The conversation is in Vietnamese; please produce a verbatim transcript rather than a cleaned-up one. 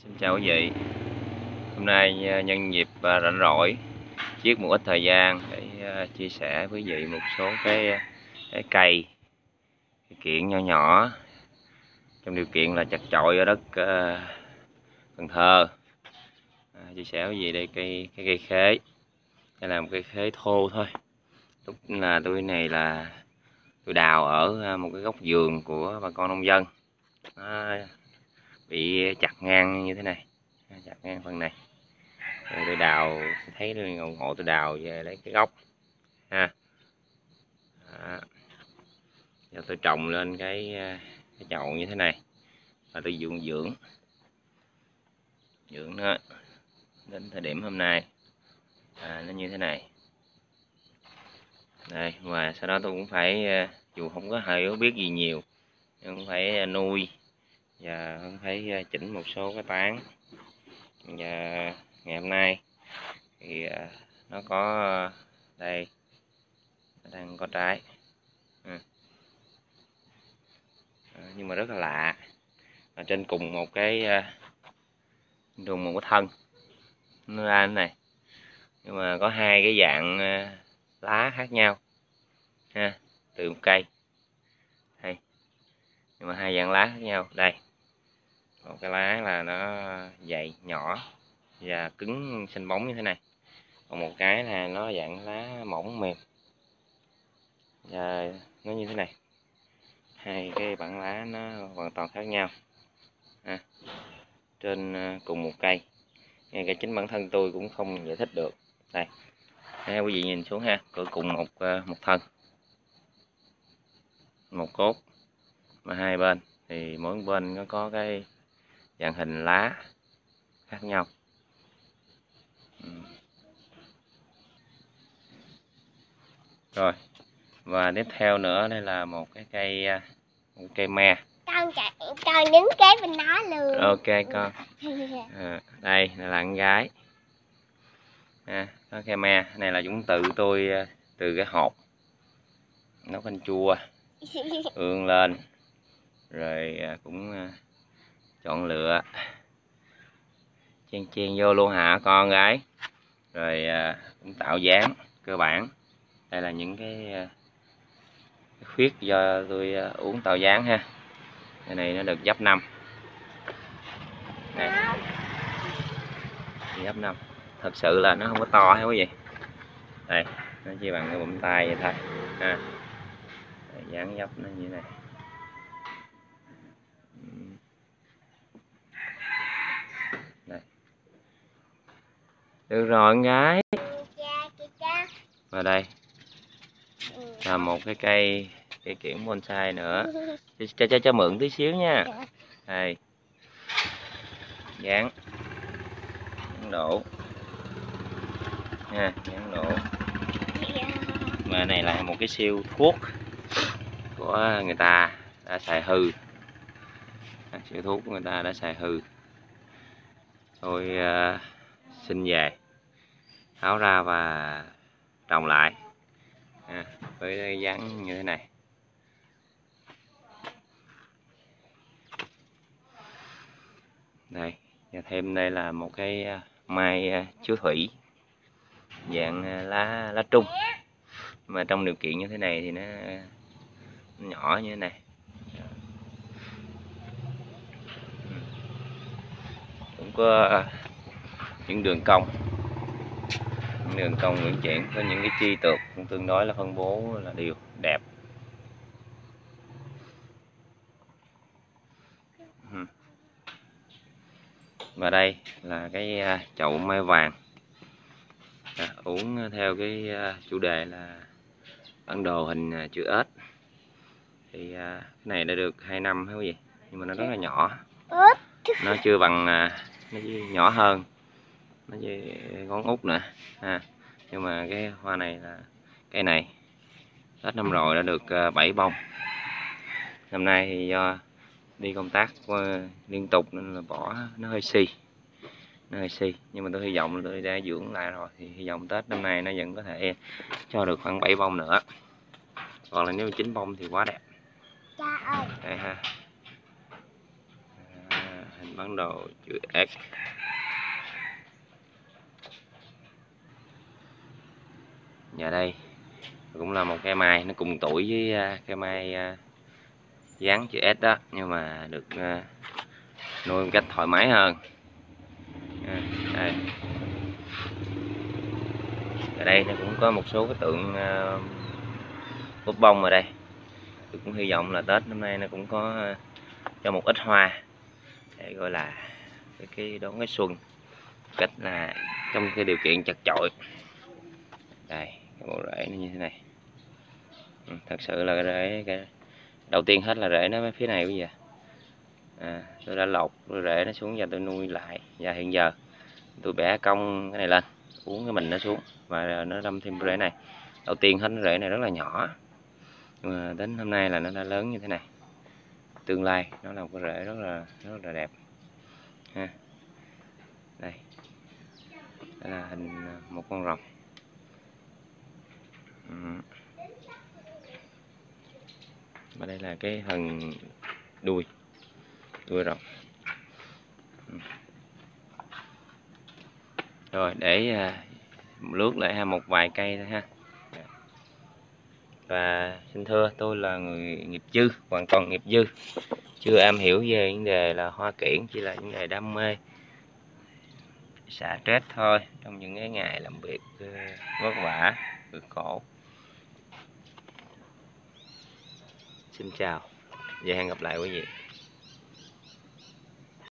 Xin chào quý vị. Hôm nay nhân dịp rảnh rỗi, chiết một ít thời gian để chia sẻ với quý vị một số cái, cái cây, cái kiện nho nhỏ trong điều kiện là chặt chội ở đất uh, Cần Thơ. À, chia sẻ với quý vị đây cây cái cây khế. Đây là một cây khế thô thôi. Lúc là tôi này là tôi đào ở một cái góc vườn của bà con nông dân. Nó bị chặt ngang như thế này, chặt ngang phần này. Rồi tôi đào thấy ngộ ngộ tôi đào về lấy cái gốc ha. Đó. Giờ tôi trồng lên cái cái chậu như thế này và tôi dưỡng dưỡng dưỡng nó đến thời điểm hôm nay à, nó như thế này đây. Và sau đó tôi cũng phải, dù không có hiểu biết gì nhiều nhưng cũng phải nuôi và cũng phải chỉnh một số cái tán. Và ngày hôm nay thì nó có đây, nó đang có trái à. Nhưng mà rất là lạ, ở trên cùng một cái cùng một cái thân nó ra thế này, nhưng mà có hai cái dạng lá khác nhau ha, từ một cây đây, nhưng mà hai dạng lá khác nhau. Đây, một cái lá là nó dày nhỏ và cứng xanh bóng như thế này, còn một cái là nó dạng lá mỏng mềm và nó như thế này. Hai cái bản lá nó hoàn toàn khác nhau à, trên cùng một cây. Ngay cả chính bản thân tôi cũng không giải thích được. Đây, đây quý vị nhìn xuống ha, cửa cùng một một thân, một cốt, mà hai bên thì mỗi bên nó có cái dạng hình lá khác nhau. Rồi, và tiếp theo nữa đây là một cái cây một cây me. Con con đứng kế bên nó luôn. Ok con. À, đây là bạn gái. À, có cây me này là cũng tự tôi từ cái hột nấu canh chua ương lên rồi cũng chọn lựa chen chen vô luôn hả con gái, rồi cũng tạo dáng cơ bản. Đây là những cái, cái khuyết do tôi uống tạo dáng ha. Cái này nó được dấp năm này, dấp năm thật sự là nó không có to hay quý vị. Đây, nó chỉ bằng cái bụm tay vậy thôi ha. Đây, dáng dấp nó như thế này. Đây. Được rồi con gái. Và đây là một cái cây cây kiểng bonsai nữa, cho cho cho mượn tí xíu nha. Đây, dán dán độ nha, dán độ. Mà này là một cái siêu thuốc của người ta đã xài hư, siêu thuốc của người ta đã xài hư. Tôi uh, xin về tháo ra và trồng lại à, với dáng như thế này. Đây, và thêm đây là một cái mai chiếu thủy dạng lá lá trung, mà trong điều kiện như thế này thì nó, nó nhỏ như thế này. Cũng có những đường cong, những đường cong uyển chuyển, có những cái chi tược cũng tương đối là phân bố là đều đẹp. Và đây là cái chậu mai vàng à, uống theo cái chủ đề là bản đồ hình chữ ếch. Thì cái này đã được hai năm hay gì, nhưng mà nó rất là nhỏ, nó chưa bằng, nó nhỏ hơn, nó chỉ ngón út nữa ha. Nhưng mà cái hoa này là cây này Tết năm rồi đã được bảy bông. Năm nay thì do đi công tác liên tục nên là bỏ nó hơi si, nó hơi si. Nhưng mà tôi hy vọng tôi đã dưỡng lại rồi thì hy vọng Tết năm nay nó vẫn có thể cho được khoảng bảy bông nữa. Còn là nếu chín bông thì quá đẹp. Cha ơi. Đây ha. À, hình bản đồ chữ S. Và đây cũng là một cây mai, nó cùng tuổi với cây mai dáng chữ S đó, nhưng mà được nuôi một cách thoải mái hơn. Đây. Ở đây nó cũng có một số cái tượng uh, búp bông ở đây. Tôi cũng hy vọng là Tết năm nay nó cũng có uh, cho một ít hoa để gọi là cái, cái đón cái xuân cách là trong cái điều kiện chật chội. Đây cái bộ rễ nó như thế này. Ừ, thật sự là cái rễ cái đầu tiên hết là rễ nó ở phía này bây giờ. À, tôi đã lột rễ nó xuống và tôi nuôi lại, và hiện giờ tôi bẻ cong cái này lên, uống cái mình nó xuống và nó đâm thêm rễ này. Đầu tiên hết rễ này rất là nhỏ, nhưng mà đến hôm nay là nó đã lớn như thế này. Tương lai nó là một cái rễ rất là rất là đẹp ha. Đây, đây là hình một con rồng. Ừ. Và đây là cái phần đuôi đuôi rồng. Ừ. Rồi để uh, lướt lại một vài cây thôi ha. Và xin thưa, tôi là người nghiệp dư, hoàn toàn nghiệp dư, chưa am hiểu về vấn đề là hoa kiển, chỉ là vấn đề đam mê, xả stress thôi trong những cái ngày làm việc uh, vất vả, cực khổ. Xin chào và hẹn gặp lại quý vị.